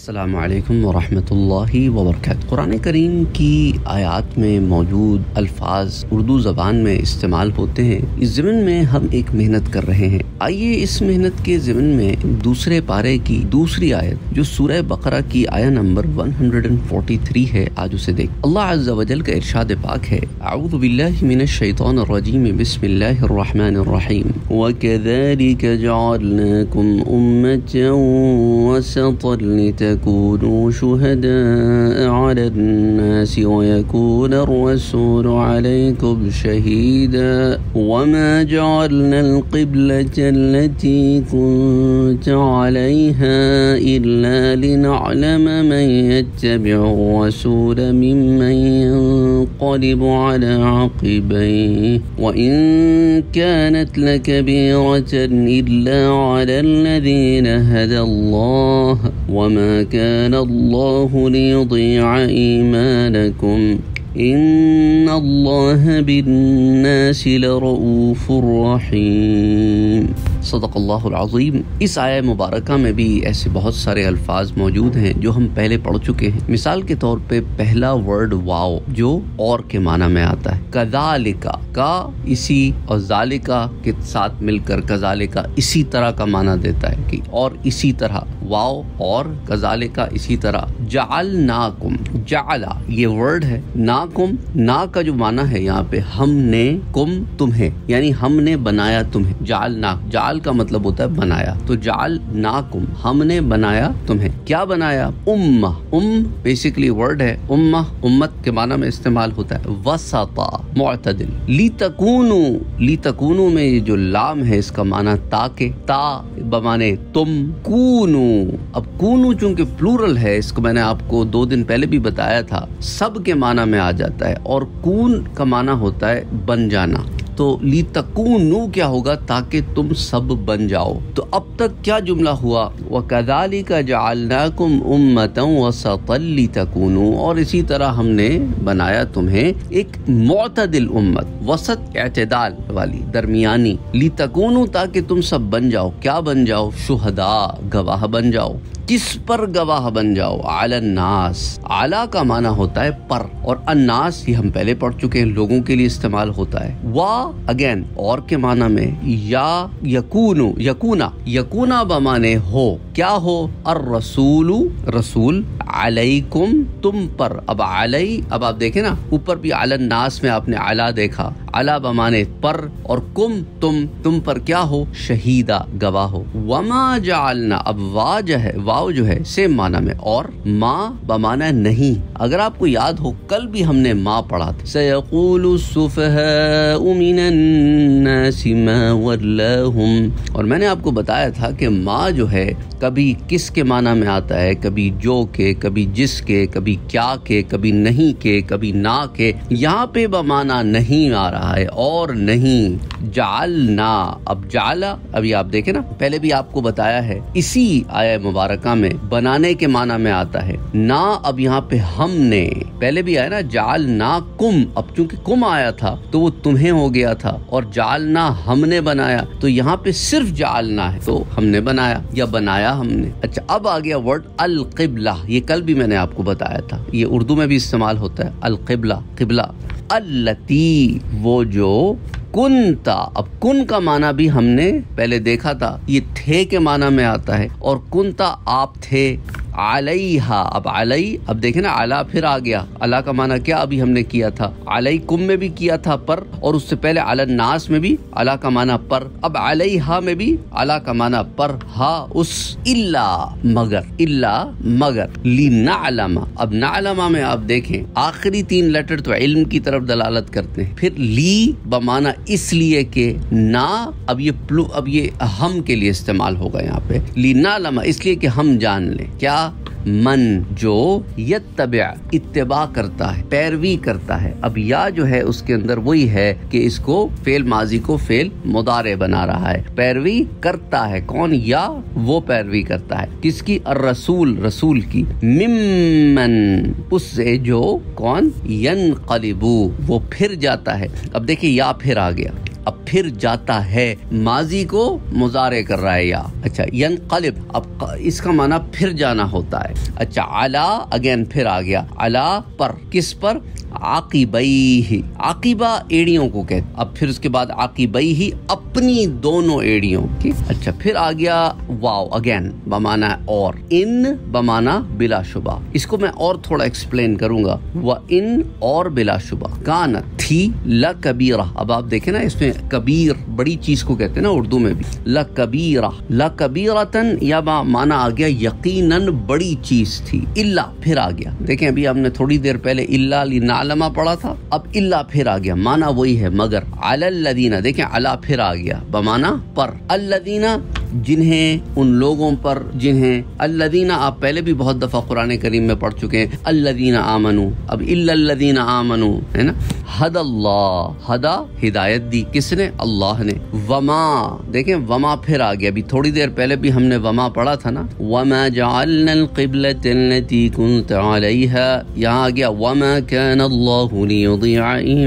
السلام علیکم ورحمۃ اللہ وبرکاتہ۔ قرآن کریم کی آیات میں موجود الفاظ اردو زبان میں استعمال ہوتے ہیں۔ اس ضمن میں ہم ایک محنت کر رہے ہیں۔ آئیے اس محنت کے ضمن میں دوسرے پارے کی دوسری آیت جو سورہ بقرہ کی آیت نمبر 143 ہے، آج اسے دیکھ۔ اللہ عز و جل کا ارشاد پاک ہے، اعوذ باللہ من الشیطان الرجیم، بسم اللہ الرحمن الرحیم، وَكَذَلِكَ جَعَلْنَاكُمْ أُمَّةً وَسَطًا لتكونوا شهداء على الناس ويكون الرسول عليكم شهيدا وما جعلنا القبلة التي كنت عليها إلا لنعلم من يتبع الرسول ممن ينقلب على عقبيه وإن كانت لكبيرة إلا على الذين هدى الله وما كان الله ليضيع إيمانكم إن الله بالناس لرؤوف رحيم۔ صدق اللہ العظیم۔ اس آیہ مبارکہ میں بھی ایسے بہت سارے الفاظ موجود ہیں جو ہم پہلے پڑھ چکے ہیں۔ مثال کے طور پہ پہلا ورڈ واو جو اور کے معنی میں آتا ہے، کذالک، کا اسی اور ذالکا کے ساتھ مل کر کذالک اسی طرح کا معنی دیتا ہے کہ اور اسی طرح، واو اور کذالک اسی طرح۔ جعلناکم، جعلا یہ ورڈ ہے، ناکم، نا کا جو معنی ہے یہاں پہ ہم نے، کم تمہیں، یعنی ہم نے بنایا تمہیں۔ جعلنا، جعل کا مطلب ہوتا ہے بنایا، تو جعلناکم ہم نے بنایا تمہیں۔ کیا بنایا؟ امہ، بیسیکلی ورڈ ہے، امہ امت کے معنی میں استعمال ہوتا ہے۔ وسطا، معتدل۔ لتکونو، لتکونو میں یہ جو لام ہے اس کا معنی تاکہ، تا بمانے تم، کونو، اب کونو چونکہ پلورل ہے، اس کو میں نے آپ کو 2 دن پہلے بھی بتایا تھا، سب کے معنی میں آ جاتا ہے، اور کون کا معنی ہوتا ہے بن جانا، تو لتکونو کیا ہوگا؟ تاکہ تم سب بن جاؤ۔ تو اب تک کیا جملہ ہوا؟ وَكَذَلِكَ جَعَلْنَاكُمْ أُمَّةً وَسَطًا لِتَكُونُوا، اور اسی طرح ہم نے بنایا تمہیں ایک معتدل امت، وسط اعتدال والی، درمیانی، لِتَكُونُوا تاکہ تم سب بن جاؤ۔ کیا بن جاؤ؟ شہداء، گواہ بن جاؤ۔ کس پر گواہ بن جاؤ؟ علی الناس، اعلی کا معنی ہوتا ہے پر، اور الناس یہ ہم پہلے پڑھ چکے ہیں، لوگوں کے لیے استعمال ہوتا ہے۔ وا اگین اور کے معنی میں، یا یکونو، یکونا، یکونا بمانے ہو، کیا ہو؟ الرسول، رسول، علیکم تم پر، اب علی، اب آپ دیکھیں نا اوپر بھی علی الناس میں آپ نے علا دیکھا، علا بمانے پر، اور کم تم پر کیا ہو؟ شہیدہ، گواہ ہو۔ وما جعلنا، اب وا جو ہے، واو جو ہے سیم معنی میں، اور ما بمانا نہیں۔ اگر آپ کو یاد ہو کل بھی ہم نے ما پڑھا تھا، سیقول السفہاء من الناس ما ولاہم، اور میں نے آپ کو بتایا تھا کہ ما جو ہے کبھی کس کے معنی میں آتا ہے، کبھی جو کے، کبھی جس کے، کبھی کیا کے، کبھی نہیں کے، کبھی نہ کے۔ یہاں پہ بمانا نہیں آ رہا ہے، اور نہیں۔ جعلنا، اب جعلا، ابھی آپ دیکھیں نا پہلے بھی آپ کو بتایا ہے، اسی آیہ مبارکہ میں بنانے کے معنی میں آتا ہے نا، اب یہاں پہ ہم نے، پہلے بھی آیا نا جعلناکم، اب چونکہ کم آیا تھا تو وہ تمہیں ہو گیا تھا، اور جعلنا ہم نے بنایا، تو یہاں پہ صرف جعلنا ہے تو ہم نے بنایا یا بنایا ہم نے۔ اچھا اب آ گیا ورڈ القبلہ، یہ کل بھی میں نے آپ کو بتایا تھا، یہ اردو میں بھی استعمال ہوتا ہے، القبلہ، قبلہ۔ التی، وہ جو، کنتا، اب کن کا معنی بھی ہم نے پہلے دیکھا تھا، یہ تھے کے معنی میں آتا ہے، اور کنتا آپ تھے، علیہا، اب علی، اب دیکھیں نا علا پھر آ گیا، علا کا معنی کیا ابھی ہم نے کیا تھا، علیکم میں بھی کیا تھا پر، اور اس سے پہلے علی الناس میں بھی علا کا معنی پر، اب علیہا میں بھی علا کا معنی پر، ہا اس، الا مگر، الا مگر، لنعلم، اب نعلم میں آپ دیکھیں آخری 3 لیٹر تو علم کی طرف دلالت کرتے ہیں، پھر لی بمانا اس لیے کہ نا، اب یہ ہم کے لیے استعمال ہوگا یہاں پہ، لنعلم اس لیے کہ ہم جان لیں، کیا؟ من جو یتبع، اتباع کرتا ہے، پیروی کرتا ہے۔ اب یا جو ہے اس کے اندر وہی ہے کہ اس کو فعل ماضی کو فعل مضارع بنا رہا ہے، پیروی کرتا ہے کون؟ یا وہ پیروی کرتا ہے کس کی؟ الرسول، رسول کی، ممن اس سے جو، کون؟ ینقلبو وہ پھر جاتا ہے۔ اب دیکھیں یا پھر آ گیا، اب پھر جاتا ہے، ماضی کو مضارع کر رہا ہے یا اچھا ینقلب، اب اس کا معنی پھر جانا ہوتا ہے. اچھا علا اگین پھر آ گیا، علا پر، کس پر؟ عاقبیہ، عاقبہ ایڑیوں کو کہتے، اب پھر اس کے بعد عاقبیہ اپنی دونوں ایڑیوں کی. اچھا پھر آ گیا واو اگین بمانا اور، ان بمانا بلا شبہ. اس کو میں اور تھوڑا ایکسپلین کروں گا. وَإِن اور بلا شبہ، کانت تھی، لَكَبِيرَةٌ، اب آپ دیکھیں نا اس میں کبیر بڑی چیز کو کہتے ہیں نا اردو میں بھی، لَكَبِيرَةٌ، لَكَبِيرَةً یا مانا آ گیا یقیناً بڑی چیز تھی. الا پھر آ گیا، دیکھیں ابھی ہم نے تھوڑی دیر پہلے الا لنعلم پڑھا تھا، اب الا پھر آ گیا، مانا وہی ہے مگر. علی الذین، دیکھیں علی پھر آ گیا بمانا پر، الذین جنہیں، ان لوگوں پر جنہیں، الذین آپ پہلے بھی بہت دفعہ قرآن کریم میں پڑھ چکے ہیں، الذین آمنوا، اب الا الذین آمنوا ہے نا. ہد اللہ، ہدا ہدایت دی، کس نے؟ اللہ نے. وما، دیکھیں وما پھر آ گیا، ابھی تھوڑی دیر پہلے بھی ہم نے وما پڑھا تھا نا. وما جعلنا القبلة التي كنت عليها، یہاں آ گیا وما كان الله ليضيع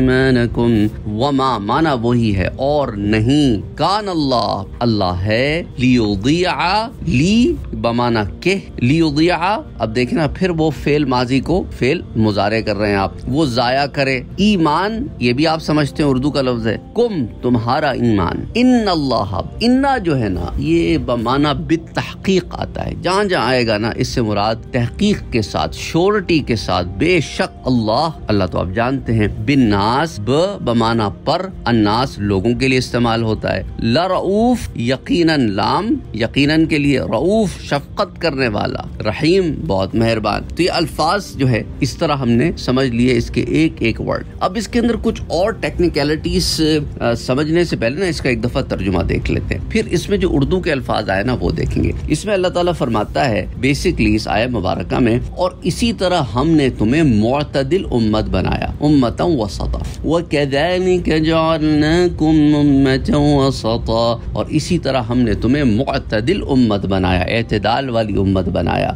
ایمانكم. وما مانا وہی ہے اور نہیں، کان اللہ، اللہ ہے، لیضیع، لی بمانا کہ، لیضیع، اب دیکھنا پھر وہ فعل ماضی کو فعل مضارع کر رہے ہیں آپ، وہ ضائع کرے. ایمان یہ بھی آپ سمجھتے ہیں اردو کا لفظ ہے، کم تمہارا ایمان. ان اللہ، انا جو ہے نا یہ بمانا بالتحقیق آتا ہے، جہاں جہاں آئے گا نا اس سے مراد تحقیق کے ساتھ، شورٹی کے ساتھ، بے شک اللہ، اللہ تو آپ جانتے ہیں. بالناس، ب بمانا پر، الناس لوگوں کے لیے استعمال ہوتا ہے. لرؤوف یقیناً، لام یقیناً کے لیے، رؤوف شفقت کرنے والا، رحیم بہت مہربان. تو یہ الفاظ جو ہے اس طرح ہم نے سمجھ لیے اس کے ایک ایک ورڈ. اب اس کے اندر کچھ اور ٹیکنیکلٹیز سمجھنے سے پہلے نا اس کا ایک دفعہ ترجمہ دیکھ لیتے ہیں، پھر اس میں جو اردو کے الفاظ آئے نا وہ دیکھیں گے. اس میں اللہ تعالیٰ فرماتا ہے بیسکلی اس آیت مبارکہ میں، اور اسی طرح ہم نے تمہیں معتدل امت بنایا، امتا وسطا، وَكَذَلِكَ جَعَلْنَاكُمْ أُمَّةً وَسَطًا، اور اسی طرح ہم نے تمہیں معتدل امت بنایا، اعتدال والی امت بنایا.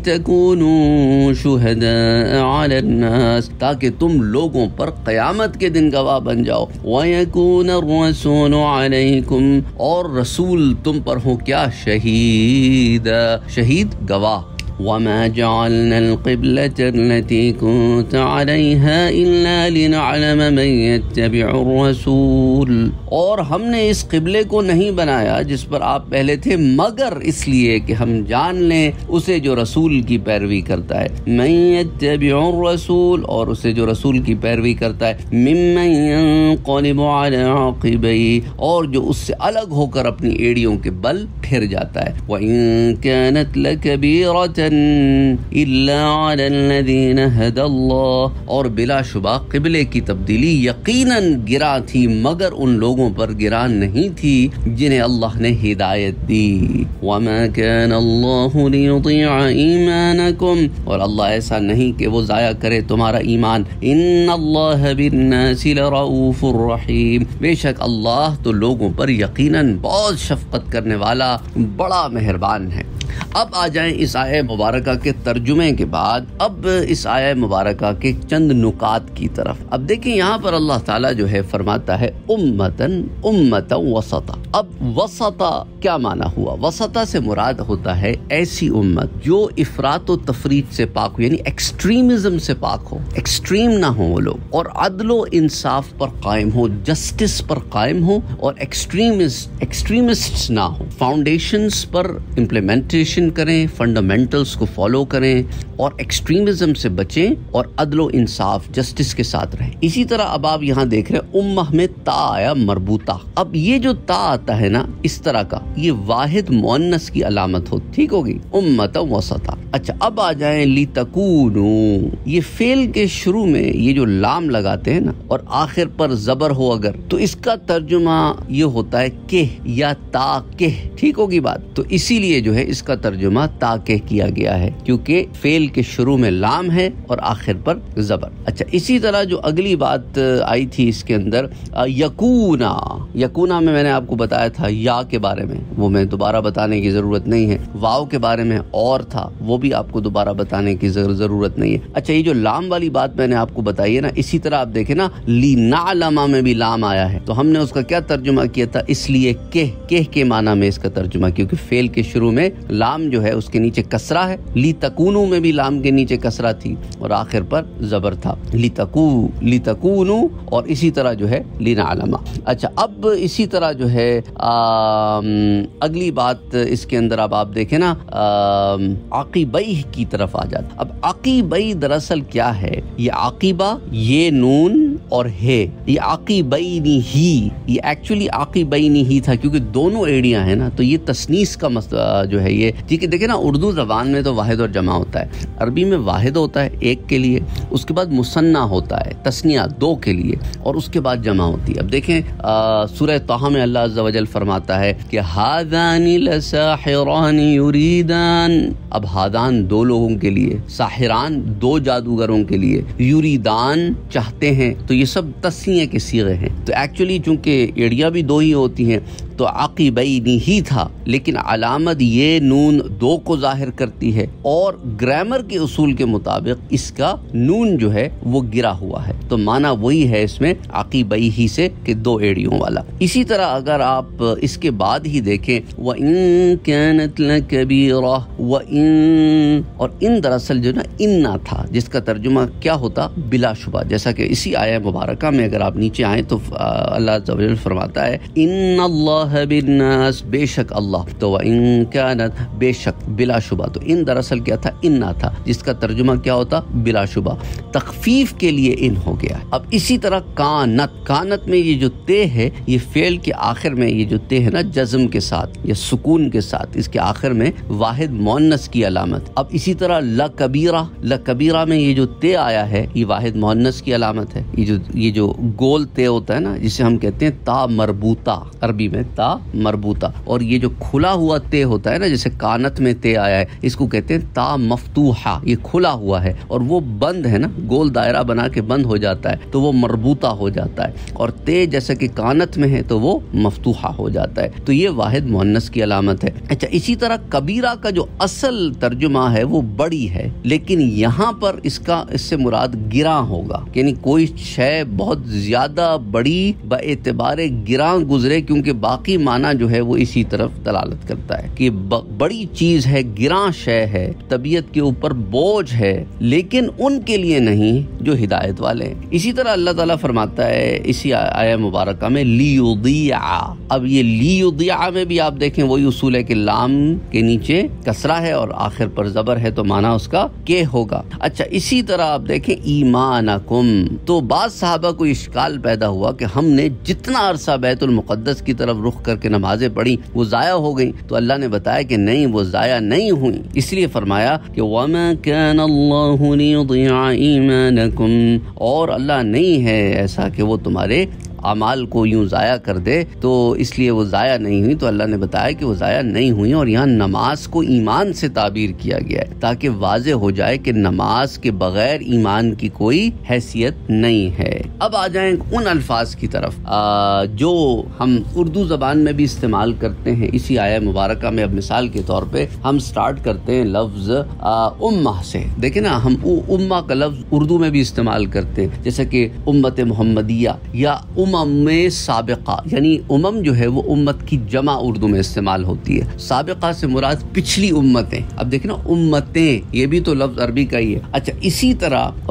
لِتَكُونُوا شُهَدَاءَ عَلَى النَّاسِ، تاکہ تم لوگوں پر قیامت کے دن گواہ بن جاؤ. وَيَكُونَ الرَّسُولُ عَلَيْكُمْ، اور رسول تم پر ہو کیا؟ شہید، شہید گواہ. وَمَا جَعَلْنَا الْقِبْلَةَ الَّتِي كُنْتَ عَلَيْهَا إِلَّا لِنَعْلَمَ مَنْ يَتَّبِعُ الرَّسُولَ، اور ہم نے اس قبلے کو نہیں بنایا جس پر آپ پہلے تھے مگر اس لیے کہ ہم جان لیں اسے جو رسول کی پیروی کرتا ہے. مَنْ يَتَّبِعُ الرَّسُولَ، اور اسے جو رسول کی پیروی کرتا ہے. مِمَّنْ يَنْقَلِبُ عَلَى عَقِبَيْهِ، اور جو اس سے الگ ہو کر اپنی ایڑیوں کے بل پھر جاتا ہے. وَإِنْ كَانَتْ لَكَبِيرَةً إِلَّا عَلَى الَّذِينَ هَدَى اللَّهُ، اور بلا شبہ قبلے کی تبدیلی یقیناً گراں تھی مگر ان لوگوں پر گراں نہیں تھی جنہیں اللہ نے ہدایت دی. وَمَا كَانَ اللَّهُ لِيُضِيعَ إِيمَانَكُمْ، اور اللہ ایسا نہیں کہ وہ ضائع کرے تمہارا ایمان. إِنَّ اللَّهَ بِالنَّاسِ لَرَؤُوفٌ رَحِيمٌ، بے شک اللہ تو لوگوں پر یقیناً بہت شفقت کرنے والا، بڑا مہربان ہے. اب آ جائیں اس آیہ مبارکہ کے ترجمے کے بعد، اب اس آیہ مبارکہ کے چند نکات کی طرف. اب دیکھیں یہاں پر اللہ تعالیٰ جو ہے فرماتا ہے امتا وسطا. اب وسطا کیا معنی ہوا؟ وسطا سے مراد ہوتا ہے ایسی امت جو افراط و تفریط سے پاک ہو، یعنی ایکسٹریمزم سے پاک ہو، ایکسٹریم نہ ہو وہ لوگ، اور عدل و انصاف پر قائم ہو، جسٹس پر قائم ہو، اور ایکسٹریمسٹ نہ ہو. فاؤنڈیشنز پر امپلیمنٹیشن کریں، فنڈامنٹلز کو فالو کریں، اور ایکسٹریمزم سے بچیں، اور عدل و انصاف جسٹس کے ساتھ رہیں. اسی طرح اب آپ یہاں دیکھ رہے ہیں امہ میں تا آیا مربوطہ. اب یہ جو تا آتا ہے نا اس طرح کا، یہ واحد مؤنث کی علامت ہو، ٹھیک ہوگی، امتا وسطا. اچھا اب آ جائیں لِتَكُونُوا، یہ فعل کے شروع میں یہ جو لام لگاتے ہیں نا اور آخر پر زبر ہو اگر، تو اس کا ترجمہ یہ ہوتا ہے کہ یا تاکہ، ٹھیک ہوگی بات. تو اسی لیے جو ہے اس کا ترجمہ تاکہ کیا گیا ہے، کیونکہ فعل فعل کے شروع میں لام ہے اور آخر پر زبر. اچھا اسی طرح جو اگلی بات آئی تھی اس کے اندر یکونا. یکونا میں نے آپ کو بتایا تھا یا کے بارے میں، وہ میں دوبارہ بتانے کی ضرورت نہیں ہے. واو کے بارے میں اور تھا، وہ بھی آپ کو دوبارہ بتانے کی ضرورت نہیں ہے. اچھا یہ جو لام والی بات میں نے آپ کو بتائی ہے نا، اسی طرح آپ دیکھیں نا لِنَعْلَمَ میں بھی لام آیا ہے، تو ہم نے اس کا کیا ترجمہ کیا تھا؟ اس لیے کہ کے معنی میں اس کا ترجمہ، کیونکہ فعل کے شروع میں لام جو ہے اس کے نیچے کسرہ ہے. لِتَكُونُوا میں بھی لام کے نیچے کسرہ تھی اور آخر پر زبر تھا. لِتَكُونُوا اور اسی طرح جو ہے لِنَعْلَمَ. اچھا اب اسی طرح جو ہے اگلی بات اس کے اندر اب آپ دیکھیں نا عاقبیہ کی طرف آ جاتا. اب عاقبیہ دراصل کیا ہے؟ یہ عاقبہ، یہ نون اور ہے، یہ عاقبینی ہی، یہ ایکچولی عاقبینی ہی تھا کیونکہ دونوں ایڑیاں ہیں نا، تو یہ تسنیس کا جو ہے یہ ٹھیک ہے. دیکھیں نا اردو زبان میں تو واحد اور جمع ہوتا ہے، عربی میں واحد ہوتا ہے ایک کے لیے، اس کے بعد مثنیٰ ہوتا ہے تسنیہ دو کے لیے، اور اس کے بعد جمع ہوتی ہے. اب دیکھیں سورہ طہ میں اللہ عز و جل فرماتا ہے کہ ہذان لساحران یریدان. اب ہادان دو لوگوں کے لیے، ساحران دو جادوگروں کے لیے، یریدان چاہتے ہیں، تو یہ سب تسنیہ کے صیغے ہیں. تو ایکچولی چونکہ ایڑیاں بھی دو ہی ہوتی ہیں تو عاقبینی ہی تھا، لیکن علامت یہ نون دو کو ظاہر کرتی ہے اور گرامر کے اصول کے مطابق اس کا نون جو ہے وہ گرا ہوا ہے، تو معنی وہی ہے اس میں عاقبی ہی سے کہ دو ایڑیوں والا. اسی طرح اگر آپ اس کے بعد ہی دیکھیں وَإِن كَانَتْ لَكَبِيرَةٌ وَإِن، اور ان دراصل جو نا اننا تھا جس کا ترجمہ کیا ہوتا؟ بلا شبہ. جیسا کہ اسی آیہ مبارکہ میں اگر آپ نیچے آئیں تو اللہ عز و جل فرماتا ہے ان اللہ بالناس، بے شک اللہ، تو وَإِن كَانَتْ بے شک بلا شبہ. تو ان دراصل کیا تھا؟ اننا تھا جس کا ترجمہ کیا ہوتا؟ بلا شبہ. تخفیف کے لیے ان ہو گیا. اب اسی طرح کانت میں یہ جو تے ہے، یہ فعل کے آخر میں یہ جو تے ہے نا جزم کے ساتھ یا سکون کے ساتھ، اس کے آخر میں واحد مؤنث کی علامت. اب اسی طرح لکبیرہ میں یہ جو تے آیا ہے یہ واحد مؤنث کی علامت ہے. یہ جو گول تے ہوتا ہے نا جسے ہم کہتے ہیں تا مربوطہ، عربی میں تا مربوطہ، اور یہ جو کھلا ہوا تے ہوتا ہے نا جیسے کانت میں تے آیا ہے اس کو کہتے ہیں تا مفتوحہ، یہ کھلا ہوا ہے، اور وہ بند ہے نا، گول دائرہ بنا کے بند ہو جاتا ہے تو وہ مربوطہ ہو جاتا ہے، اور تے جیسا کہ کانت میں ہے تو وہ مفتوحہ ہو جاتا ہے. تو یہ واحد مؤنث کی علامت ہے. اچھا اسی طرح کبیرہ کا جو اصل ترجمہ ہے وہ بڑی ہے، لیکن یہاں پر اس سے مراد گراں ہوگا، یعنی کوئی شے بہت زیادہ بڑی با اعتبار گراں گزرے، کیونکہ باقی معنی جو ہے وہ اسی طرف دلالت کرتا ہے کہ بڑی چیز ہے، گراں شے ہے، طبیعت کے اوپر بوجھ ہے، لیکن ان کے لیے نہیں جو ہدایت والے ہیں. اسی طرح اللہ تعالیٰ فرماتا ہے اسی آیہ مبارکہ میں لیضیع. اب یہ لیضیع میں بھی آپ دیکھیں وہی اصول ہے کہ لام کے نیچے کسرہ ہے اور آخر پر زبر ہے تو معنی اس کا کہ ہوگا. اچھا اسی طرح آپ دیکھیں ایمانکم، تو بعض صحابہ کو اشکال پیدا ہوا کہ ہم نے جتنا عرصہ بیت المقدس کی طرف رخ کر کے نمازیں پڑھی وہ ضائع ہو گئیں، تو اللہ نے بتایا کہ نہیں، وہ ضائع نہیں ہوئیں. اس لیے فرمایا کہ وَمَا كَانَ اللَّهُ لِيُضِيعَ إِيمَانَكُمْ، اور اللہ نہیں ہے ایسا کہ وہ تمہارے اعمال کو یوں ضائع کر دے، تو اس لیے وہ ضائع نہیں ہوئی. تو اللہ نے بتایا کہ وہ ضائع نہیں ہوئی، اور یہاں نماز کو ایمان سے تعبیر کیا گیا ہے تاکہ واضح ہو جائے کہ نماز کے بغیر ایمان کی کوئی حیثیت نہیں ہے. اب آ جائیں ان الفاظ کی طرف جو ہم اردو زبان میں بھی استعمال کرتے ہیں. اسی آیہ مبارکہ میں اب مثال کے طور پہ ہم سٹارٹ کرتے ہیں لفظ امہ سے. دیکھیں نا ہم امہ کا لفظ اردو میں بھی استعمال کرتے ہیں، جیسے کہ امت محمدیہ یا امم سابقہ، یعنی امم جو ہے وہ امت کی جمع اردو میں استعمال ہوتی ہے. سابقہ سے مراد پچھلی امتیں. اب دیکھیں نا امتیں یہ بھی تو لفظ عربی کا ہی ہے. اچھا اسی طرح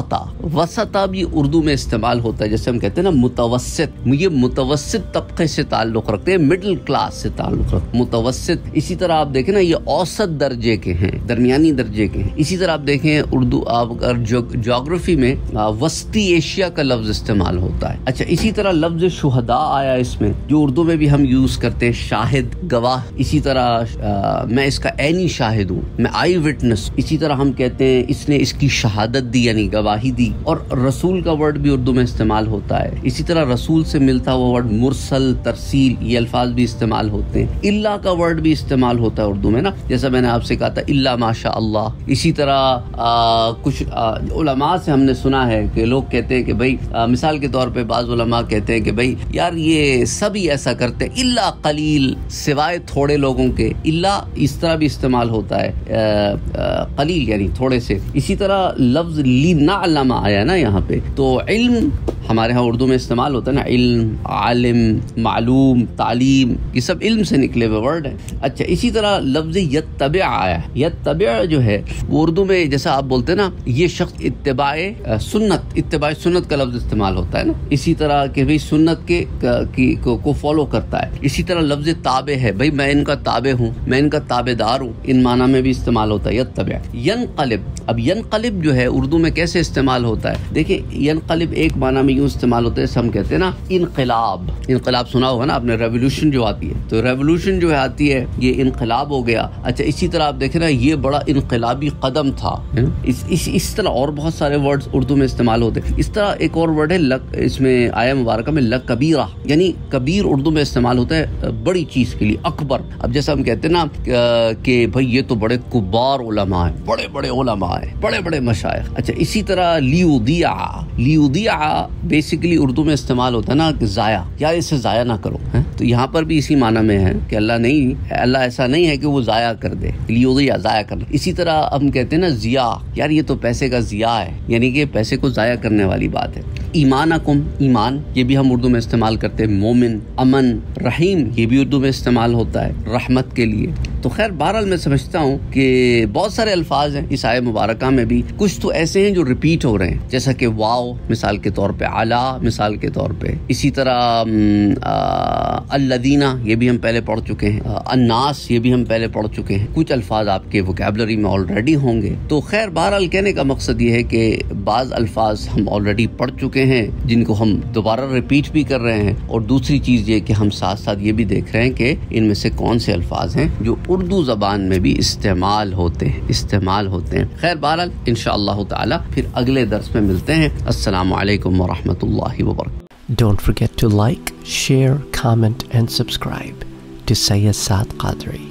وسطہ بھی اردو میں استعمال ہوتا ہے، جیسے ہم کہتے ہیں نا متوسط، یہ متوسط طبقے سے تعلق رکھتے ہیں، مڈل کلاس سے تعلق رکھتے ہیں، متوسط. اسی طرح آپ دیکھیں نا یہ اوسط درجے کے ہیں، درمیانی درجے کے ہیں. اسی طرح آپ دیکھیں اردو آپ جغرافی میں وسطی ایشیا کا لفظ استعمال ہوتا ہے. اچھا اسی اسی طرح لفظ شہداء آیا اس میں، جو اردو میں بھی ہم یوز کرتے ہیں، شاہد، گواہ. اسی طرح میں اس کا عینی شاہد ہوں، میں آئی وٹنس. اسی طرح ہم کہتے ہیں اس نے اس کی شہادت دی، یعنی گواہی دی. اور رسول کا ورڈ بھی اردو میں استعمال ہوتا ہے. اسی طرح رسول سے ملتا ہوا ورڈ مرسل، ترسیل، یہ الفاظ بھی استعمال ہوتے ہیں. اللہ کا ورڈ بھی استعمال ہوتا ہے اردو میں نا، جیسا میں نے آپ سے کہا تھا اللہ ماشاء اللہ. اسی طرح کچھ علماء سے ہم نے سنا ہے کہ لوگ کہتے ہیں کہ بھائی، مثال کے طور پہ بعض علماء کہتے ہیں کہ بھائی یار یہ سبھی ایسا کرتے ہیں الا قلیل، سوائے تھوڑے لوگوں کے. الا اس طرح بھی استعمال ہوتا ہے، قلیل یعنی تھوڑے سے. اسی طرح لفظ لنعلم آیا نا یہاں پہ، تو علم ہمارے ہاں اردو میں استعمال ہوتا ہے نا، علم، عالم، معلوم، تعلیم، یہ سب علم سے نکلے ہوئے ورڈ ہیں. اچھا، اسی طرح لفظ یتبع آیا. یتبع جو ہے وہ اردو میں جیسا آپ بولتے ہیں نا، یہ شخص اتباع سنت کا لفظ استعمال ہوتا ہے نا، اسی طرح کہ بھئی سنت کے کو فالو کرتا ہے. اسی طرح لفظ تابع ہے، بھئی میں ان کا تابع ہوں، میں ان کا تابع دار ہوں، ان معنی میں بھی استعمال ہوتا ہے یتبع. ینقلب، اب ینقلب جو ہے اردو میں کیسے استعمال ہوتا ہے؟ دیکھیں ینقلب ایک معنی میں یوں استعمال ہوتا ہے، ہم کہتے ہیں نا انقلاب سنا ہوگا نا آپ نے، ریولیوشن جو آتی ہے، تو ریولیوشن جو آتی ہے یہ انقلاب ہو گیا. اچھا، اسی طرح آپ دیکھیں نا یہ بڑا انقلابی قدم تھا. اس طرح اور بہت سارے ورڈز اردو میں استعمال ہوتے ہیں. اس طرح ایک اور ورڈ ہے اس میں آیا مبارکہ میں لکبیرہ، یعنی کبیر اردو میں استعمال ہوتا ہے بڑی چیز کے لیے، اکبر. اب جیسا ہم کہتے ہیں نا کہ بھئی یہ تو بڑے کبار علماء ہیں، بڑے علماء ہیں، بڑے مشائخ. اچھا، اسی طرح لیودیع بیسیکلی اردو میں استعمال ہوتا ہے نا کہ ضائع، یار اسے ضائع نہ کرو. تو یہاں پر بھی اسی معنی میں ہے کہ اللہ ایسا نہیں ہے کہ وہ ضائع کر دے، لیودیع ضائع کرنا. اسی طرح ہم کہتے ہیں نا ضیاء، یار یہ تو پیسے کا ضیاء ہے، یعنی کہ پیسے کو ضائع کرنے والی بات ہے. ایمانکم، ایمان، یہ بھی ہم اردو میں استعمال کرتے ہیں. مومن، امن، رحیم، یہ بھی اردو میں استعمال ہوتا ہے رحمت کے لیے. تو خیر بہرحال میں سمجھتا ہوں کہ بہت سارے الفاظ ہیں اس آیہ مبارکہ میں بھی، کچھ تو ایسے ہیں جو ریپیٹ ہو رہے ہیں، جیسا کہ واو مثال کے طور پہ، اعلیٰ مثال کے طور پہ. اسی طرح الذین، یہ بھی ہم پہلے پڑھ چکے ہیں. الناس، یہ بھی ہم پہلے پڑھ چکے ہیں. کچھ الفاظ آپ کے ووکیبلری میں آلریڈی ہوں گے. تو خیر بہرحال کہنے کا مقصد یہ ہے کہ بعض الفاظ ہم آلریڈی پڑھ چکے ہیں جن کو ہم دوبارہ ریپیٹ بھی کر رہے ہیں، اور دوسری چیز یہ کہ ہم ساتھ ساتھ یہ بھی دیکھ رہے ہیں کہ ان میں سے کون سے الفاظ ہیں جو اردو زبان میں بھی استعمال ہوتے ہیں. خیر بہرحال انشاءاللہ تعالی پھر اگلے درس میں ملتے ہیں. السلام علیکم ورحمۃ اللہ وبرکاتہ. Don't forget to like, share, comment and subscribe to Sayyid Saad Qadri.